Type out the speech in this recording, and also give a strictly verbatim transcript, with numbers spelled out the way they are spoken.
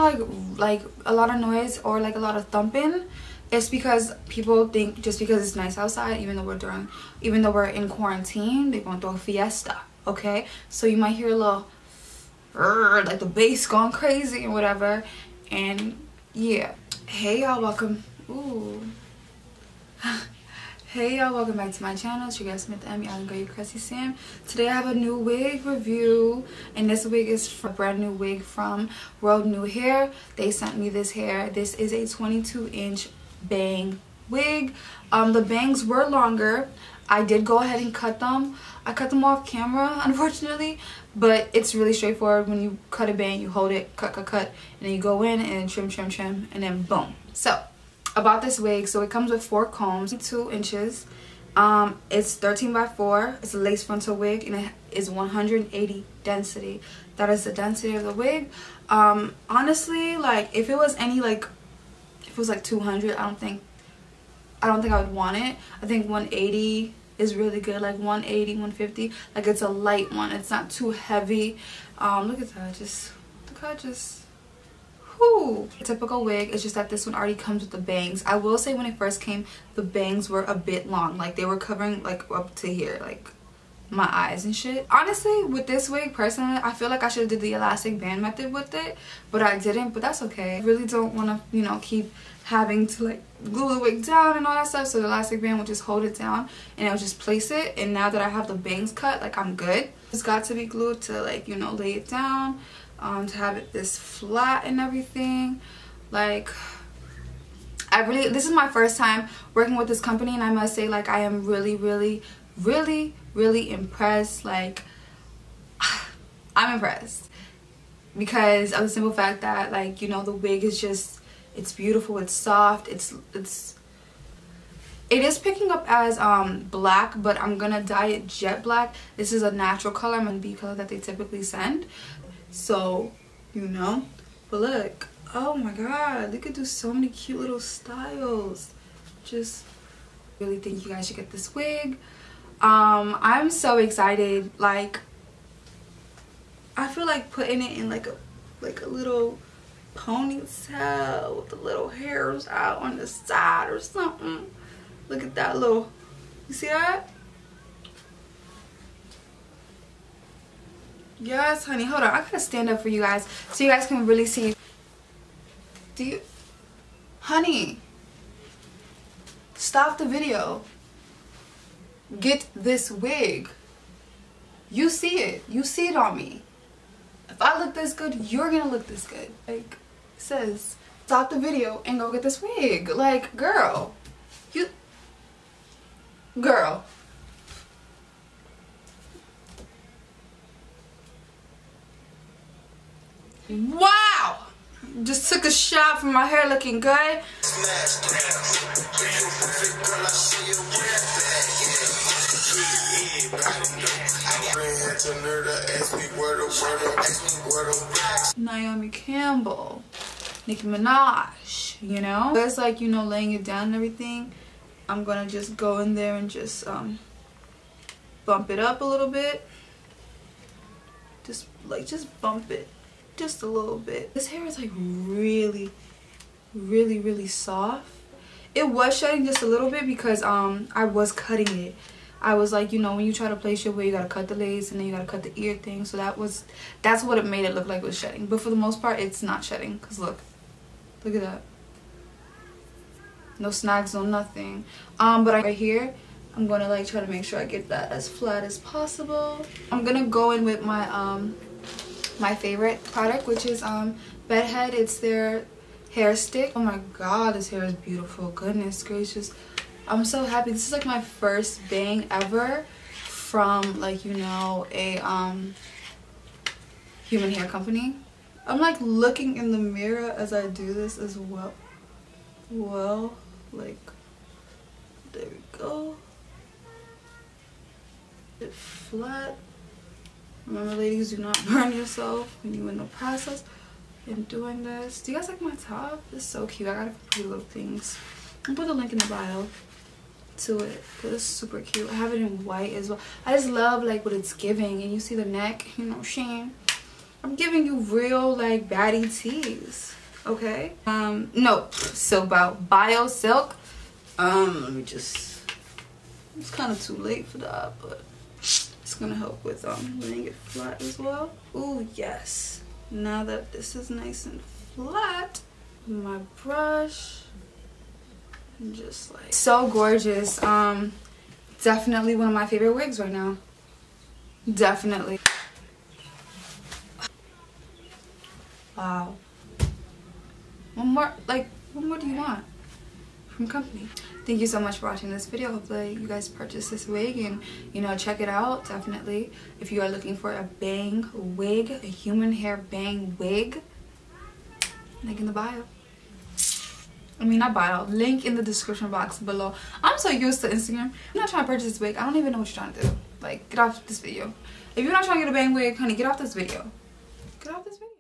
like like a lot of noise or like a lot of thumping, it's because people think just because it's nice outside, even though we're during even though we're in quarantine, they're gonna throw a fiesta. Okay, so you might hear a little like the bass going crazy and whatever. And yeah, hey y'all, welcome. Ooh. Hey y'all, welcome back to my channel. It's your girl Smith Emmy, I'm Girl, Cressy Sam. Today I have a new wig review, and this wig is for a brand new wig from World New Hair. They sent me this hair. This is a twenty-two inch bang wig. Um, the bangs were longer. I did go ahead and cut them. I cut them off camera, unfortunately, but it's really straightforward. When you cut a bang, you hold it, cut, cut, cut, and then you go in and trim, trim, trim, and then boom. So about this wig, so it comes with four combs, two inches. Um, it's thirteen by four. It's a lace frontal wig, and it is one hundred eighty density. That is the density of the wig. Um, honestly, like if it was any like, if it was like two hundred, I don't think, I don't think I would want it. I think one eighty is really good, like one eighty, one fifty. Like it's a light one. It's not too heavy. Um, look at that. Just look how it just. Whew. A typical wig. It's just that this one already comes with the bangs. I will say when it first came, the bangs were a bit long. Like they were covering like up to here, like my eyes and shit. Honestly, with this wig, personally, I feel like I should have did the elastic band method with it, but I didn't. But that's okay. I really don't want to, you know, keep having to like glue the wig down and all that stuff. So the elastic band will just hold it down and I'll just place it. And now that I have the bangs cut, like I'm good. It's got to be glued to like, you know, lay it down. Um, to have it this flat and everything. Like I really, this is my first time working with this company, and I must say, like, I am really really really really impressed. Like I'm impressed because of the simple fact that, like, you know, the wig is just, it's beautiful, it's soft, it's it's it is picking up as um black, but I'm gonna dye it jet black. This is a natural color. I'm gonna be color that they typically send. So, you know, but look, oh my god, they could do so many cute little styles. Just really think you guys should get this wig. um I'm so excited. Like I feel like putting it in like a like a little ponytail with the little hairs out on the side or something. Look at that little, you see that? Yes, honey. Hold on. I gotta stand up for you guys so you guys can really see. Do you... Honey. Stop the video. Get this wig. You see it. You see it on me. If I look this good, you're gonna look this good. Like, it says, stop the video and go get this wig. Like, girl. You... Girl. Wow! Just took a shot from my hair looking good. Naomi Campbell, Nicki Minaj, you know? It's like, you know, laying it down and everything. I'm gonna just go in there and just um bump it up a little bit. Just like just bump it. Just a little bit. This hair is like really really really soft. It was shedding just a little bit because um I was cutting it. I was like, you know, when you try to place your wig, you gotta cut the lace and then you gotta cut the ear thing. So that was that's what it made it look like it was shedding. But for the most part, it's not shedding. Cause look, look at that. No snags, no nothing. Um, but right here, I'm gonna like try to make sure I get that as flat as possible. I'm gonna go in with my um. my favorite product, which is um Bedhead. It's their hair stick. Oh my god, this hair is beautiful. Goodness gracious, I'm so happy. This is like my first bang ever from, like, you know, a um human hair company. I'm like looking in the mirror as I do this as well. Well, like, there we go. It's flat. Remember, ladies, do not burn yourself when you're in the process in doing this. Do you guys like my top? It's so cute. I got it for Pretty Little Things. I'll put the link in the bio to it because it's super cute. I have it in white as well. I just love like what it's giving. And you see the neck, you know, sheen. I'm giving you real like baddie teas, okay? Um, no, Silk Bio, Bio Silk. Um, let me just, it's kind of too late for that, but it's gonna help with um letting it flat as well. Ooh, yes. Now that this is nice and flat, my brush, and just like, so gorgeous. Um, definitely one of my favorite wigs right now. Definitely. Wow. One more, like, what more do you want from company? Thank you so much for watching this video. Hopefully you guys purchase this wig and, you know, check it out. Definitely, if you are looking for a bang wig, a human hair bang wig, link in the bio. I mean, not bio, link in the description box below. I'm so used to Instagram. I'm not trying to purchase this wig. I don't even know what you're trying to do. Like, get off this video. If you're not trying to get a bang wig, honey, get off this video. Get off this video.